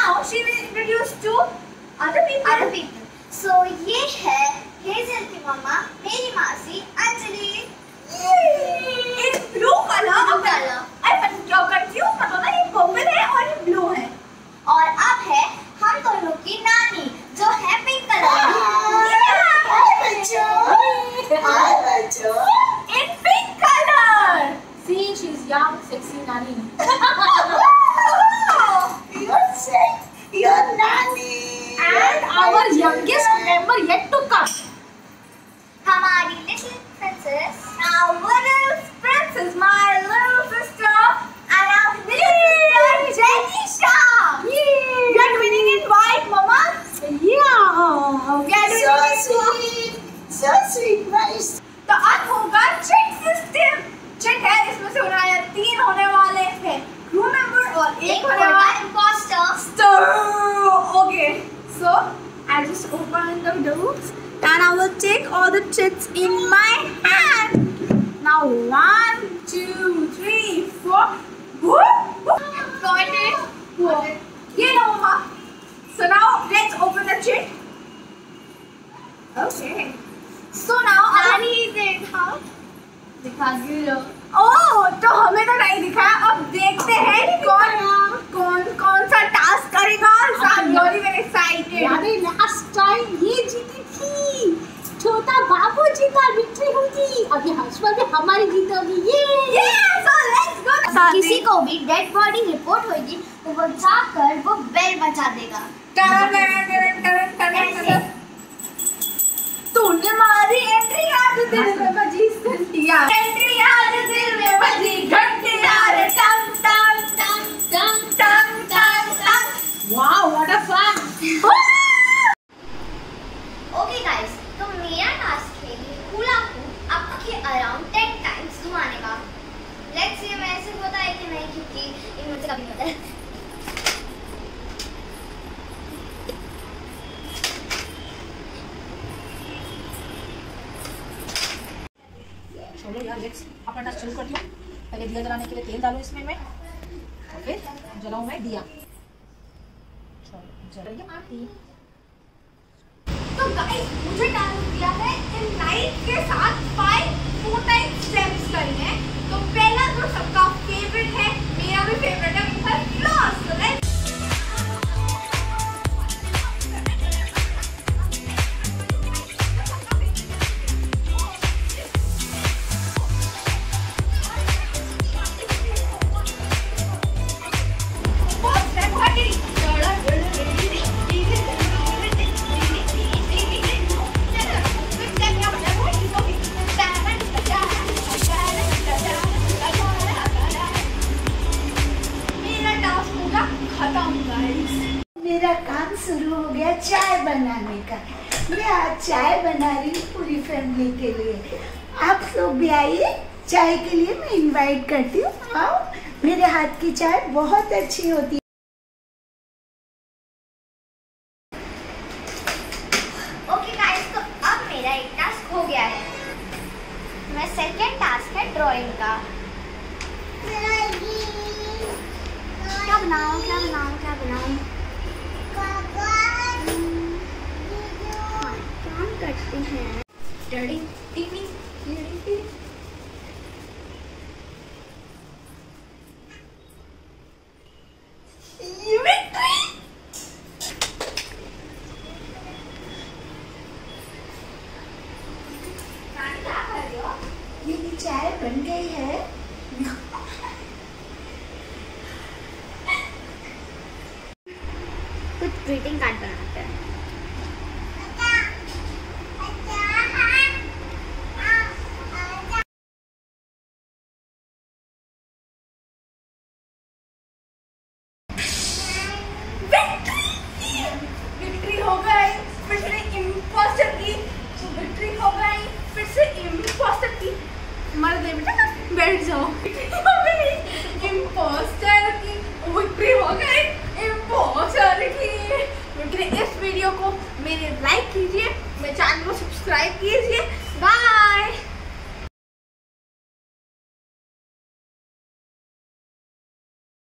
now she will introduce to other people. So ये है hazel की मम्मा, मेरी मासी अंजलि। In blue color. मैं confused मत होना, ये पर्पल है और ये ब्लू है। और अब है हम दोनों की नानी जो है पिंक कलर बच्चों in pink color. See, she's young, sexy nani. Your nanny. And our youngest member yet to come. हमारी little princess, Our little princess, my little sister, and our little sister Janisha. We are winning in white, Mama. Yeah. We are doing So sweet, nice. तो अब होगा check system. Check है, इसमें से होने वाले 3 होने वाले हैं crew member और एक होने वाला imposter. Okay, so I just open the doors and I will take all the chits in my hand. Now 1, 2, 3, 4. Got it. ये लो मम्मा. So now let's open the chit. Okay. So now नानी देख हाँ दिखा दी लो। ओह, तो हमें तो नहीं दिखाया। अब देखते हैं कौन सा टास्क करेगा। Very excited. लास्ट टाइम ये जीती थी, छोटा बाबू जी का विक्ट्री होगी। अब ये हर्षवर्धन में हमारी जीत होगी। ये so let's go. किसी को भी डेड बॉडी रिपोर्ट होगी तो वो जाकर वो बेल बजा देगा। तूने मारी एंट्री याद दिल में बजी घंटियां, एंट्री याद दिल में बजी घंटियां रे टम टम टम टम टम टम टम। Wow, what a fun. Okay guys, तो मेरा टास्क है ये हुला हूप आपके अराउंड 10 टाइम्स घुमाने का। लेट्स सी मैं ऐसे होता है कि नहीं, क्योंकि ये मुझसे कभी होता है। चलो यार, लेट्स अपना टास्क शुरू करती हूँ। पहले दिया जलाने के लिए तेल डालो इसमें मैं, और फिर जलाऊँ मैं दिया। चलो जल रही है आरती। तो गाइस, मुझे टास्क दिया है इन लाइट के साथ 4 टाइम्स स्टेप्स करने हैं। तो पहला जो सबका फेवरेट है, मेरा भी फेवरेट है, वो है फ्लॉस। मेरा काम शुरू हो गया चाय बनाने का। मैं आज चाय बना रही हूँ पूरी फैमिली के लिए। आप लोग भी आइए, चाय के लिए मैं इनवाइट करती हूँ। आओ, मेरे हाथ की चाय बहुत अच्छी होती है। ओके गाइस, तो अब मेरा एक टास्क हो गया है। मैं सेकंड टास्क है ड्राइंग का। क्या बनाऊं क्या बनाऊं क्या बनाऊं? काम करते हैं। डैडी टीवी मेरी चाय बन गई है। कुछ ग्रीटिंग कार्ड बनाते हैं। विक्ट्री हो गई, फिर से इम्पोस्टर की विक्ट्री हो गई, फिर से इम्पोस्टर की। मर गए बेटा, बैठ जाओ। इम्पोस्टर की विक्ट्री हो गई, इम्पोस्टर की विक्ट्री। इस वीडियो को मेरे लाइक कीजिए, मेरे चैनल को सब्सक्राइब कीजिए।